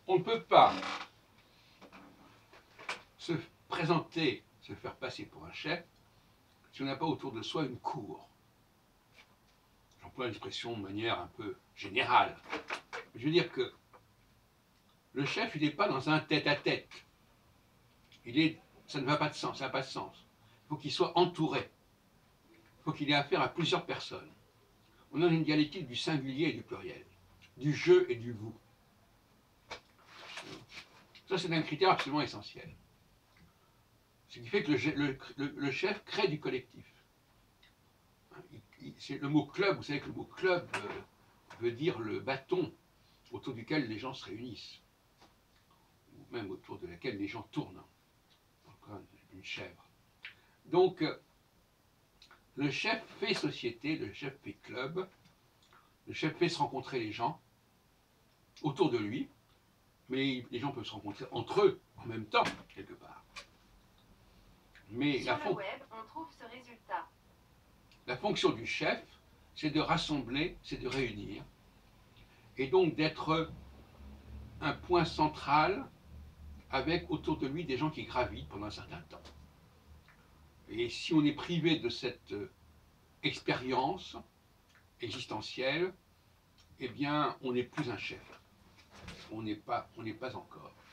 On ne peut pas se présenter, se faire passer pour un chef, si on n'a pas autour de soi une cour. J'emploie l'expression de manière un peu générale. Je veux dire que le chef, il n'est pas dans un tête-à-tête. Ça ne va pas de sens, ça n'a pas de sens. Il faut qu'il soit entouré. Il faut qu'il ait affaire à plusieurs personnes. On a une dialectique du singulier et du pluriel, du je et du vous. Ça, c'est un critère absolument essentiel. Ce qui fait que le chef crée du collectif. C'est le mot club, vous savez que le mot club veut dire le bâton autour duquel les gens se réunissent, ou même autour de laquelle les gens tournent, comme une chèvre. Donc, le chef fait société, le chef fait club, le chef fait se rencontrer les gens autour de lui, mais les gens peuvent se rencontrer entre eux en même temps, quelque part. Mais sur le web, on trouve ce résultat. La fonction du chef, c'est de rassembler, c'est de réunir, et donc d'être un point central avec autour de lui des gens qui gravitent pendant un certain temps. Et si on est privé de cette expérience existentielle, eh bien, on n'est plus un chef. On n'est pas encore.